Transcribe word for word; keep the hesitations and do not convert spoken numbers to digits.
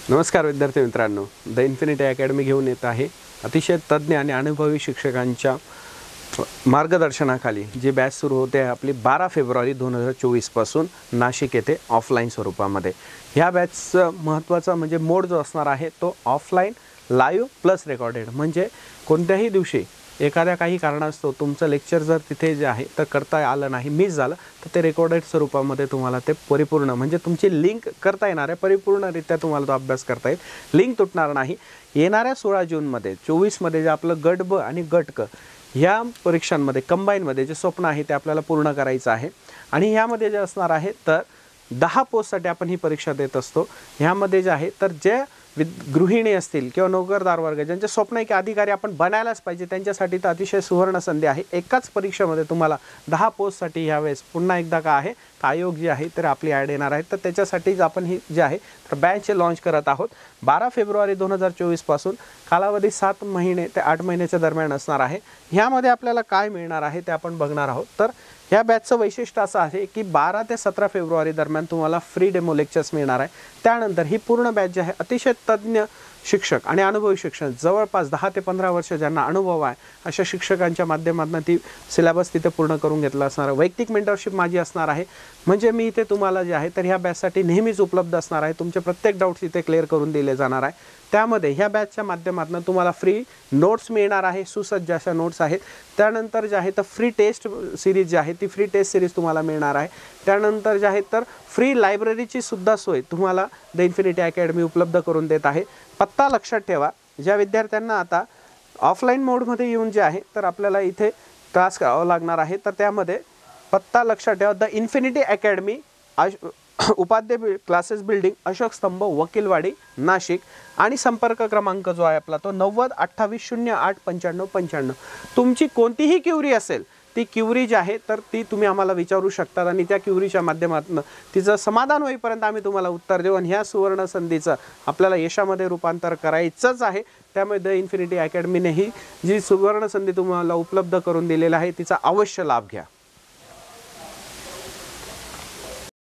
नमस्कार विद्यार्थी मित्रांनो, द इन्फिनिटी अकॅडमी घेऊन येत आहे अतिशय तज्ञ आणि अनुभवी शिक्षकांच्या मार्गदर्शनाखाली जी बॅच सुरू होते आपली बारा फेब्रुवारी दोन हजार चोवीस पासून नाशिक येथे ऑफलाईन स्वरूपामध्ये। ह्या बॅचचं महत्त्वाचा म्हणजे मोड जो असणार आहे तो ऑफलाईन लाईव्ह प्लस रेकॉर्डेड, म्हणजे कोणत्याही दिवशी एखाद्या काही कारणास्तव तुमचं लेक्चर जर तिथे जे आहे तर करता आलं नाही, मिस झालं, तर ते रेकॉर्डेड स्वरूपामध्ये तुम्हाला ते परिपूर्ण म्हणजे तुमची लिंक करता येणार आहे, परिपूर्णरित्या तुम्हाला तो अभ्यास करता येईल, लिंक तुटणार नाही। येणाऱ्या सोळा जूनमध्ये चोवीसमध्ये जे आपलं गट ब आणि गट क ह्या परीक्षांमध्ये कंबाईनमध्ये जे स्वप्न आहे ते आपल्याला पूर्ण करायचं आहे। आणि ह्यामध्ये जे असणार आहे तर दहा पोस्टसाठी आपण ही परीक्षा देत असतो। ह्यामध्ये जे आहे तर जे गृहिणी असतील किंवा नोकरदार वर्ग ज्यांचे स्वप्न आहे की अधिकारी आपण बनायलाच पाहिजे, त्यांच्यासाठी तर अतिशय सुवर्ण संधी आहे। एकाच परीक्षेमध्ये तुम्हाला दहा पोस्टसाठी ह्यावेळेस पुन्हा एकदा का आहे तर आयोग जे आहे तर आपली ॲड येणार आहे, तर त्याच्यासाठीच आपण ही जे आहे तर बॅच लॉन्च करत आहोत। बारा फेब्रुवारी दोन हजार चोवीस पासून कालावधी सात महिने ते आठ महिन्याच्या दरम्यान असणार आहे। ह्यामध्ये आपल्याला काय मिळणार आहे ते आपण बघणार आहोत। तर ह्या बॅचचं वैशिष्ट्य असं आहे की बारा ते सतरा फेब्रुवारी दरम्यान तुम्हाला फ्री डेमो लेक्चर्स मिळणार आहे। त्यानंतर ही पूर्ण बॅच जी आहे अतिशय तज्ञ शिक्षक आणि अनुभवी शिक्षक जवळपास दहा ते पंधरा वर्ष ज्यांना अनुभव आहे अशा शिक्षकांच्या माध्यमातून ती सिलेबस तिथे पूर्ण करून घेतला असणार आहे। वैयक्तिक मेंटरशिप माझी असणार आहे, म्हणजे मी इथे तुम्हाला जे आहे तर ह्या बॅचसाठी नेहमीच उपलब्ध असणार आहे। तुमचे प्रत्येक डाऊट्स इथे क्लिअर करून दिले जाणार आहे। त्यामध्ये ह्या बॅचच्या माध्यमातून तुम्हाला फ्री नोट्स मिळणार आहे, सुसज्ज अशा नोट्स आहेत। त्यानंतर जे आहे तर फ्री टेस्ट सिरीज जी आहे ती फ्री टेस्ट सिरीज तुम्हाला मिळणार आहे। त्यानंतर जे आहे तर फ्री लायब्ररीची सुद्धा सोय तुम्हाला द इन्फिनिटी अकॅडमी उपलब्ध करून देत आहे। पत्ता लक्षात ठेवा, ज्या विद्यार्थ्यांना आता ऑफलाईन मोडमध्ये येऊन जे आहे तर आपल्याला इथे क्लास करावा लागणार आहे, तर त्यामध्ये पत्ता लक्षात ठेवा, the infinity academy Upadhyay classes building Ashok Stambh Vakilwadi Nashik, आणि संपर्क क्रमांक जो आहे आपला तो नव्वद अठ्ठावीस शून्य आठ पंच्याण्णव पंच्याण्णव। तुमची कोणतीही क्युरी असेल ती क्युरी जी आहे तर ती तुम्ही आम्हाला विचारू शकता आणि त्या क्युरीच्या माध्यमातून तिचं समाधान होईपर्यंत आम्ही तुम्हाला उत्तर देऊ। आणि ह्या सुवर्ण संधीचं आपल्याला यशामध्ये रूपांतर करायचंच आहे। त्यामुळे द इन्फिनिटी अकॅडमीने ही जी सुवर्ण संधी तुम्हाला उपलब्ध करून दिलेली आहे तिचा अवश्य लाभ घ्या।